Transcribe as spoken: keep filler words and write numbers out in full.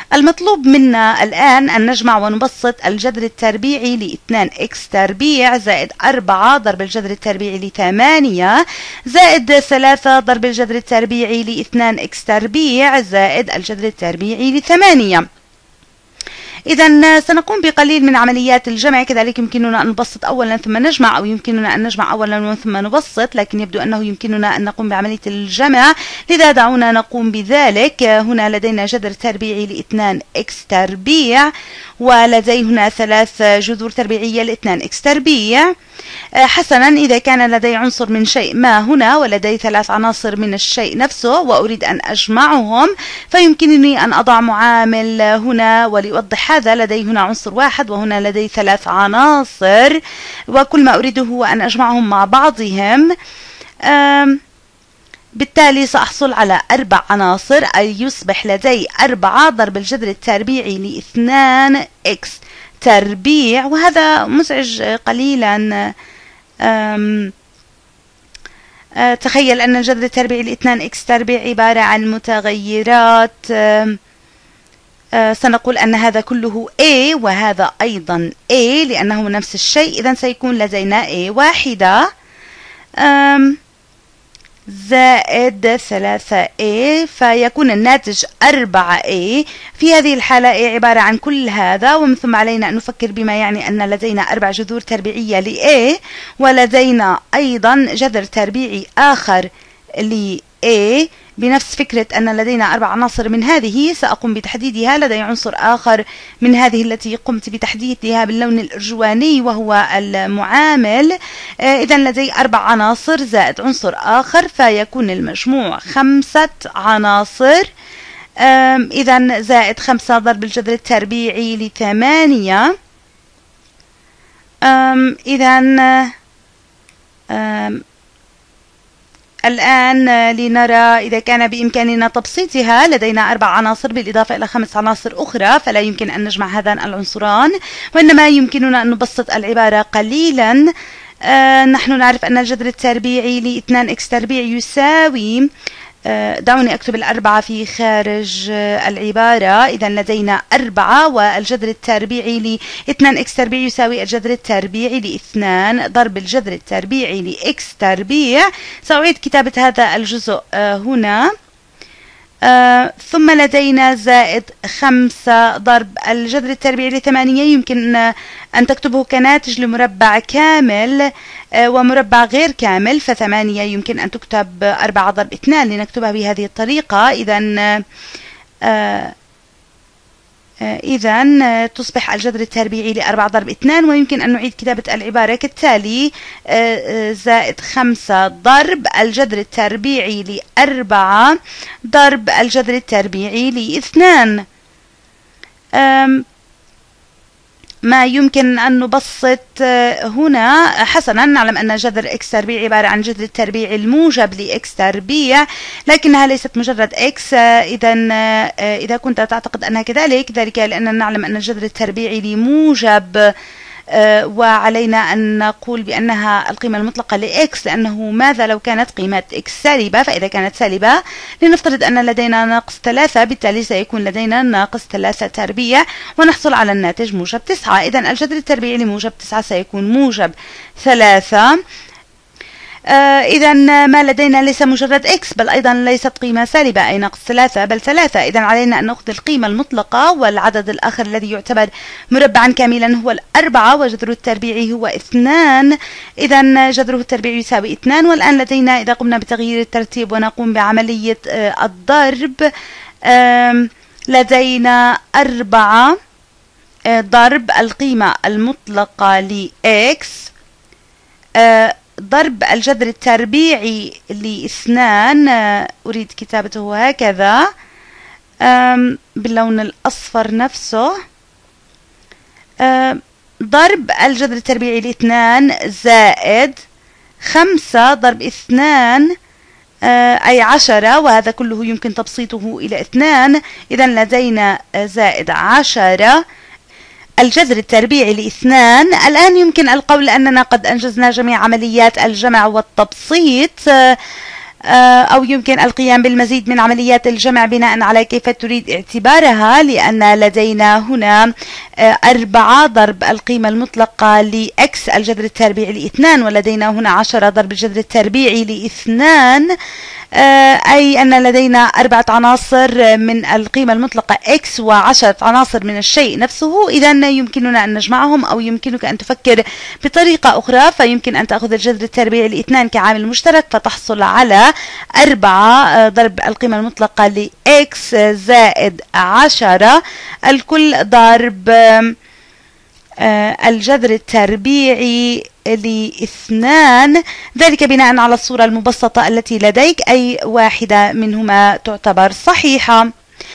المطلوب منا الآن أن نجمع ونبسط الجذر التربيعي ل اثنين إكس تربيع زائد أربعة ضرب الجذر التربيعي ل ثمانية زائد ثلاثة ضرب الجذر التربيعي ل اثنين إكس تربيع زائد الجذر التربيعي ل ثمانية. إذا سنقوم بقليل من عمليات الجمع، كذلك يمكننا أن نبسط أولا ثم نجمع، أو يمكننا أن نجمع أولا ثم نبسط، لكن يبدو أنه يمكننا أن نقوم بعملية الجمع، لذا دعونا نقوم بذلك. هنا لدينا جذر تربيعي ل اثنين إكس تربيع، ولدي هنا ثلاث جذور تربيعية ل اثنين إكس تربيع. حسنا، إذا كان لدي عنصر من شيء ما هنا ولدي ثلاث عناصر من الشيء نفسه وأريد أن أجمعهم، فيمكنني أن أضع معامل هنا وليوضح هذا. لدي هنا عنصر واحد وهنا لدي ثلاث عناصر، وكل ما أريده هو أن أجمعهم مع بعضهم. بالتالي سأحصل على أربع عناصر، أي يصبح لدي أربعة ضرب الجذر التربيعي ل اثنين إكس تربيع، وهذا مزعج قليلا. أم أه تخيل أن الجذر التربيعي ل اثنين إكس تربيع عبارة عن متغيرات. أه سنقول أن هذا كله A وهذا أيضا A لأنه نفس الشيء، إذا سيكون لدينا A واحدة زائد ثلاثة A، فيكون الناتج أربعة A. في هذه الحالة A عبارة عن كل هذا، ومن ثم علينا أن نفكر بما يعني أن لدينا أربع جذور تربيعية ل A، ولدينا أيضا جذر تربيعي آخر ل A بنفس فكرة أن لدينا أربع عناصر من هذه سأقوم بتحديدها. لدي عنصر آخر من هذه التي قمت بتحديدها باللون الأرجواني وهو المعامل. إذا لدي أربع عناصر زائد عنصر آخر، فيكون المجموع خمسة عناصر. إذا زائد خمسة ضرب الجذر التربيعي لثمانية. إذا الآن لنرى إذا كان بإمكاننا تبسيطها. لدينا أربع عناصر بالإضافة إلى خمس عناصر أخرى، فلا يمكن أن نجمع هذان العنصران، وإنما يمكننا أن نبسط العبارة قليلا. آه نحن نعرف أن الجذر التربيعي ل اثنين إكس تربيع يساوي، آه دعوني أكتب الأربعة في خارج آه العبارة. إذا لدينا أربعة، والجذر التربيعي ل اثنين إكس تربيع يساوي الجذر التربيعي ل اثنين ضرب الجذر التربيعي ل إكس تربيع. سأعيد كتابة هذا الجزء آه هنا. آه ثم لدينا زائد خمسة ضرب الجذر التربيعي لثمانية. يمكن آه أن تكتبه كناتج لمربع كامل آه ومربع غير كامل، فثمانية يمكن أن تكتب أربعة ضرب اثنان لنكتبها بهذه الطريقة. إذا آه إذا تصبح الجذر التربيعي لأربعة ضرب اثنان، ويمكن أن نعيد كتابة العبارة كالتالي: زائد خمسة ضرب الجذر التربيعي لأربعة ضرب الجذر التربيعي لاثنان. ما يمكن أن نبسط هنا. حسنا، نعلم أن جذر إكس تربيع عبارة عن جذر التربيع الموجب لإكس تربيع، لكنها ليست مجرد إكس. إذا إذا كنت تعتقد أنها كذلك، ذلك لأننا نعلم أن الجذر التربيعي لموجب، وعلينا أن نقول بأنها القيمة المطلقة لإكس، لأنه ماذا لو كانت قيمة إكس سالبة؟ فإذا كانت سالبة لنفترض أن لدينا ناقص ثلاثة، بالتالي سيكون لدينا ناقص ثلاثة تربيع ونحصل على الناتج موجب تسعة. إذا الجذر التربيعي لموجب تسعة سيكون موجب ثلاثة. آه إذا ما لدينا ليس مجرد إكس، بل أيضا ليست قيمة سالبة أي ناقص ثلاثة بل ثلاثة. إذا علينا أن نأخذ القيمة المطلقة، والعدد الآخر الذي يعتبر مربعا كاملا هو الأربعة، وجذره التربيعي هو اثنان. إذا جذره التربيعي يساوي اثنان. والآن لدينا إذا قمنا بتغيير الترتيب ونقوم بعملية آه الضرب، آه لدينا أربعة آه ضرب القيمة المطلقة لإكس آه ضرب الجذر التربيعي لاثنان. أريد كتابته هكذا باللون الأصفر نفسه. ضرب الجذر التربيعي لاثنان زائد خمسة ضرب اثنان أي عشرة، وهذا كله يمكن تبسيطه إلى اثنان. إذا لدينا زائد عشرة الجذر التربيعي لاثنان. الآن يمكن القول أننا قد أنجزنا جميع عمليات الجمع والتبسيط. أو يمكن القيام بالمزيد من عمليات الجمع بناء على كيف تريد اعتبارها، لأن لدينا هنا أربعة ضرب القيمة المطلقة لإكس الجذر التربيعي لاثنان، ولدينا هنا عشرة ضرب الجذر التربيعي لاثنان، أي أن لدينا أربعة عناصر من القيمة المطلقة x وعشرة عناصر من الشيء نفسه. إذا يمكننا أن نجمعهم، أو يمكنك أن تفكر بطريقة أخرى، فيمكن أن تأخذ الجذر التربيعي لاثنان كعامل مشترك فتحصل على أربعة ضرب القيمة المطلقة ل x زائد عشرة الكل ضرب الجذر التربيعي لاثنان، ذلك بناء على الصورة المبسطة التي لديك، أي واحدة منهما تعتبر صحيحة.